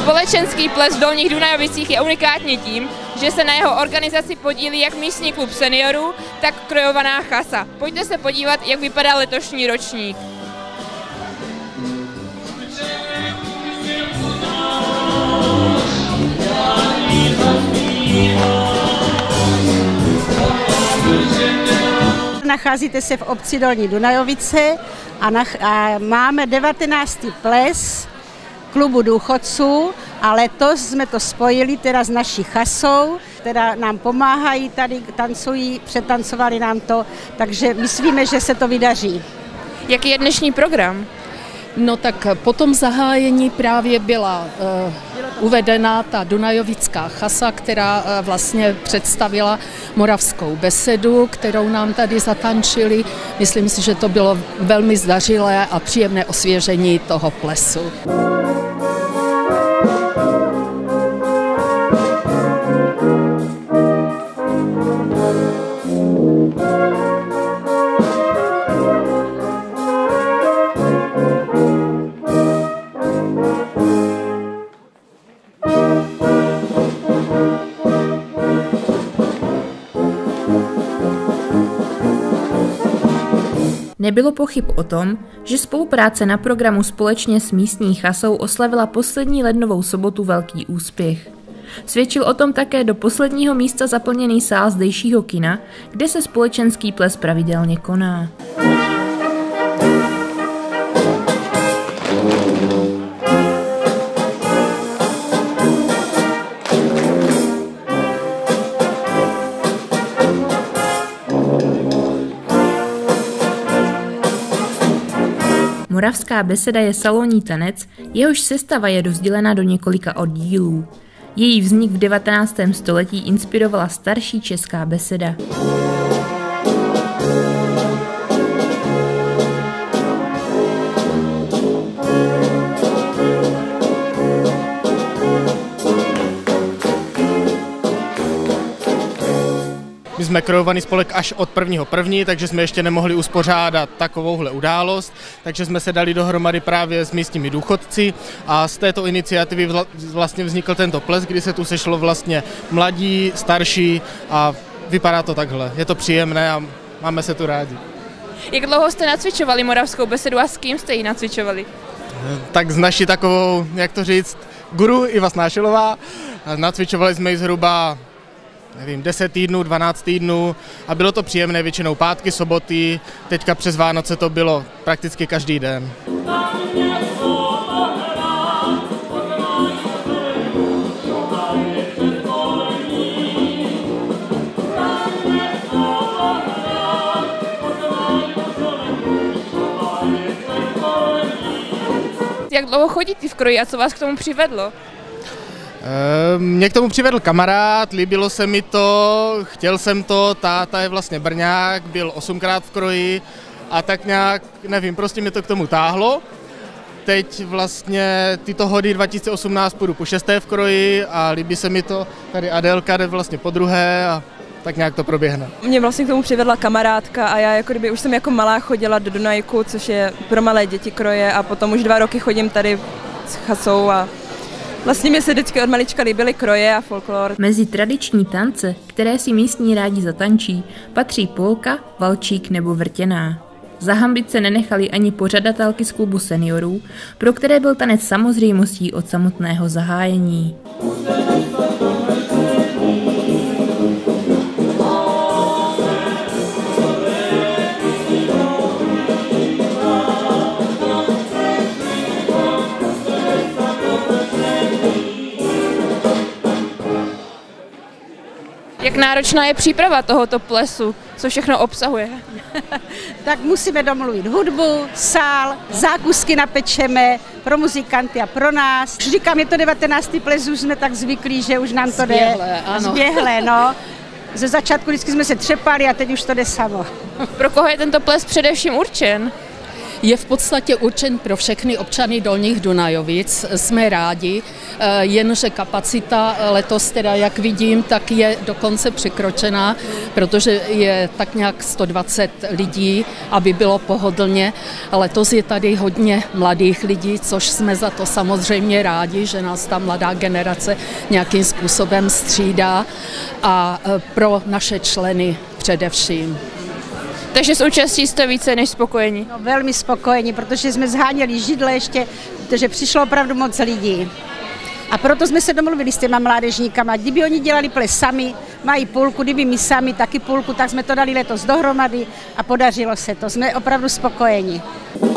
Společenský ples v Dolních Dunajovicích je unikátní tím, že se na jeho organizaci podílí jak místní klub seniorů, tak krojovaná chasa. Pojďte se podívat, jak vypadá letošní ročník. Nacházíte se v obci Dolní Dunajovice a máme 19. ples klubu důchodců a letos jsme to spojili teda s naší chasou, která nám pomáhají, tady tancují, přetancovali nám to, takže myslíme, že se to vydaří. Jaký je dnešní program? No tak po tom zahájení právě byla uvedena ta Dunajovická chasa, která vlastně představila moravskou besedu, kterou nám tady zatančili. Myslím si, že to bylo velmi zdařilé a příjemné osvěžení toho plesu. Nebylo pochyb o tom, že spolupráce na programu společně s místní chasou oslavila poslední lednovou sobotu velký úspěch. Svědčil o tom také do posledního místa zaplněný sál zdejšího kina, kde se společenský ples pravidelně koná. Moravská beseda je salonní tanec, jehož sestava je rozdělena do několika oddílů. Její vznik v 19. století inspirovala starší česká beseda. My jsme krojovaný spolek až od 1.1., takže jsme ještě nemohli uspořádat takovouhle událost, takže jsme se dali dohromady právě s místními důchodci a z této iniciativy vlastně vznikl tento ples, kdy se tu sešlo vlastně mladí, starší a vypadá to takhle. Je to příjemné a máme se tu rádi. Jak dlouho jste nacvičovali moravskou besedu a s kým jste ji nacvičovali? Tak s naší takovou, jak to říct, guru Iva Snášelová. Nacvičovali jsme ji zhruba 10 týdnů, 12 týdnů a bylo to příjemné, většinou pátky, soboty, teďka přes Vánoce to bylo prakticky každý den. Jak dlouho chodíte v kroji a co vás k tomu přivedlo? Mě k tomu přivedl kamarád, líbilo se mi to, chtěl jsem to, táta je vlastně Brňák, byl 8krát v kroji a tak nějak, nevím, prostě mě to k tomu táhlo. Teď vlastně tyto hody 2018 půjdu po 6. v kroji a líbí se mi to, tady Adélka jde vlastně po 2. a tak nějak to proběhne. Mě vlastně k tomu přivedla kamarádka a já jako kdyby už jsem jako malá chodila do Dunajku, což je pro malé děti kroje a potom už 2 roky chodím tady s chasou a vlastně mě se vždycky od malička líbily kroje a folklor. Mezi tradiční tance, které si místní rádi zatančí, patří polka, valčík nebo vrtěná. Zahambit se nenechali ani pořadatelky z klubu seniorů, pro které byl tanec samozřejmostí od samotného zahájení. Jak náročná je příprava tohoto plesu? Co všechno obsahuje? Tak musíme domluvit hudbu, sál, zákusky napečeme pro muzikanty a pro nás. Říkám, je to 19. ples, už jsme tak zvyklí, že už nám to jde zběhlé, no. Ze začátku vždycky jsme se třepali a teď už to jde samo. Pro koho je tento ples především určen? je v podstatě určen pro všechny občany Dolních Dunajovic. Jsme rádi, jenže kapacita letos teda, jak vidím, tak je dokonce překročená, protože je tak nějak 120 lidí, aby bylo pohodlně. Letos je tady hodně mladých lidí, což jsme za to samozřejmě rádi, že nás ta mladá generace nějakým způsobem střídá a pro naše členy především. Takže s účastí jste více než spokojení? No, velmi spokojení, protože jsme zháněli židle ještě, protože přišlo opravdu moc lidí. A proto jsme se domluvili s těma mládežníkama, kdyby oni dělali ples sami, mají půlku, kdyby my sami taky půlku, tak jsme to dali letos dohromady a podařilo se to. Jsme opravdu spokojeni.